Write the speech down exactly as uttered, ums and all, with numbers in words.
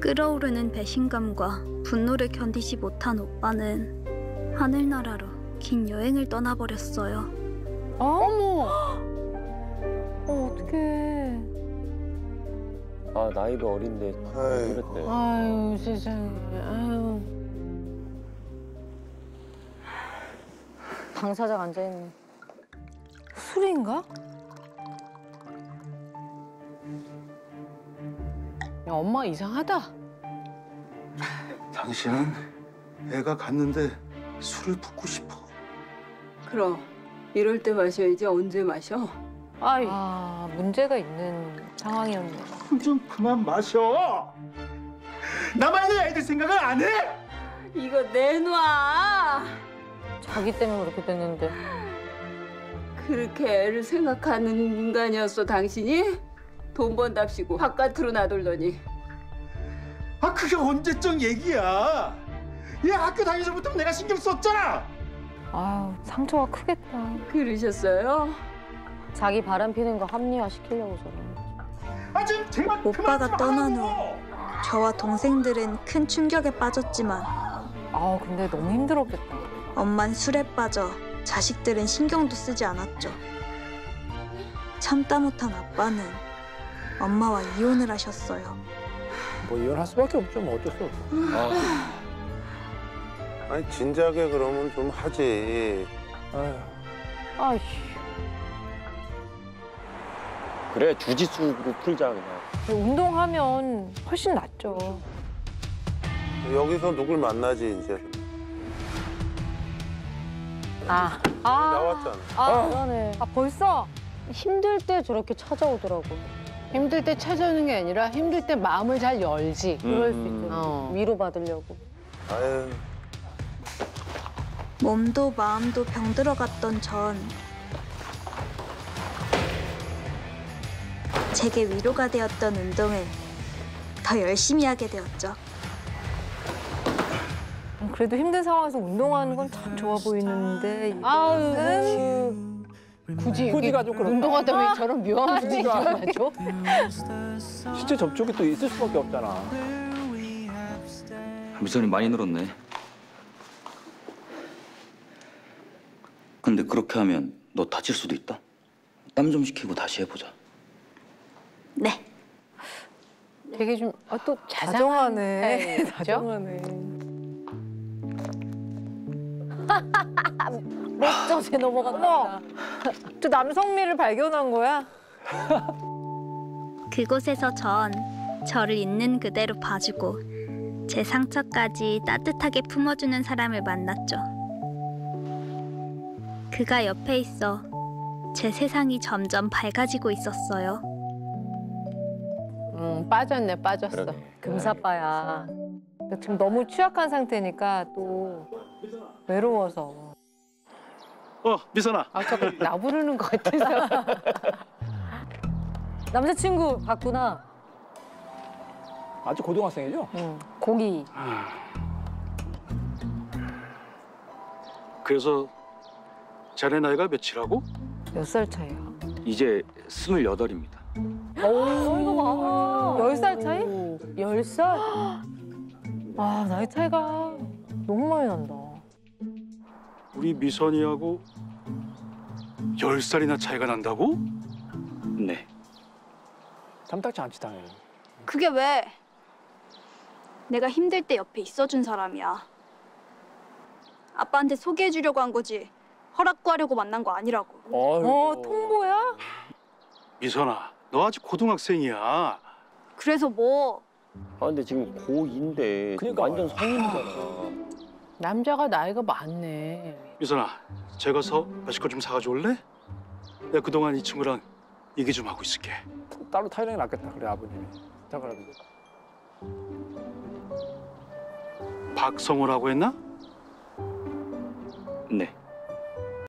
끓어오르는 배신감과 분노를 견디지 못한 오빠는 하늘나라로 긴 여행을 떠나버렸어요. 어? 어머! 어, 어떡해. 아, 나이도 어린데 그랬대. 아유, 세상에. 아유. 강 사장 앉아있네. 술인가? 야, 엄마 이상하다. 당신은 애가 갔는데 술을 붓고 싶어. 그럼 이럴 때 마셔야지 언제 마셔? 아이. 아, 문제가 있는 상황이었네. 술 좀 그만 마셔. 나만의 아이들 생각을 안 해? 이거 내놔. 자기 때문에 그렇게 됐는데. 그렇게 애를 생각하는 인간이었어 당신이? 돈 번답시고 바깥으로 나돌더니. 아 그게 언제적 얘기야. 얘 학교 다니기 전부터 내가 신경 썼잖아. 아유, 상처가 크겠다. 그러셨어요? 자기 바람 피는 거 합리화시키려고 저러는 거지. 아 지금 제발 오빠가 떠난 후 저와 동생들은 큰 충격에 빠졌지만 아, 근데 너무 힘들었겠다. 엄만 술에 빠져 자식들은 신경도 쓰지 않았죠. 참다 못한 아빠는 엄마와 이혼을 하셨어요. 뭐 이혼할 수밖에 없죠. 뭐 어쩔 수 없어. 아, 아니 진작에 그러면 좀 하지. 아휴. 아휴. 그래, 주짓수로 풀자 그냥. 운동하면 훨씬 낫죠. 여기서 누굴 만나지 이제. 아, 아, 나왔잖아. 아, 그러네. 아, 벌써 힘들 때 저렇게 찾아오더라고. 힘들 때 찾아오는 게 아니라 힘들 때 마음을 잘 열지. 그럴 수 음. 있죠. 어. 위로받으려고. 아유. 몸도 마음도 병들어갔던 전 제게 위로가 되었던 운동을 더 열심히 하게 되었죠. 그래도 힘든 상황에서 운동하는 건 참 좋아 보이는데. 아유, 굳이 후지가 좀 그렇다. 운동하다 왜 저런 묘한 분위기 일어나죠? 실제 접촉이 또 있을 수밖에 없잖아. 미선이 많이 늘었네. 근데 그렇게 하면 너 다칠 수도 있다. 땀 좀 식히고 다시 해보자. 네. 되게 좀 아, 또 다정하네. 다정하네. 멋져, 쟤 넘어간다. 또 남성미를 발견한 거야? 그곳에서 전 저를 있는 그대로 봐주고 제 상처까지 따뜻하게 품어주는 사람을 만났죠. 그가 옆에 있어 제 세상이 점점 밝아지고 있었어요. 응, 빠졌네, 빠졌어. 그러게. 금사빠야. 지금 너무 취약한 상태니까 또 외로워서. 어 미선아. 아, 자꾸 나 부르는 것 같아서. 남자친구 봤구나. 아직 고등학생이죠? 응, 고기. 그래서 자네 나이가 몇이라고? 몇 살 차이야? 이제 스물여덟입니다. 오, 이거 봐. 열 살 차이? 열 살? 아, 나이 차이가 너무 많이 난다. 우리 미선이하고 열 살이나 차이가 난다고? 네. 탐탁치 않지 당연히. 그게 왜? 내가 힘들 때 옆에 있어준 사람이야. 아빠한테 소개해주려고 한 거지. 허락 구하려고 만난 거 아니라고. 어, 통보야? 미선아, 너 아직 고등학생이야. 그래서 뭐? 아, 근데 지금 고이인데 그러니까 완전 말이야. 성인이잖아. 남자가 나이가 많네. 미선아, 제가 가서 마실 거 좀 사가져 올래? 내가 그동안 이 친구랑 얘기 좀 하고 있을게. 따로 타이랑이 낫겠다. 그래 아버님이. 자 그래. 박성호라고 했나? 네.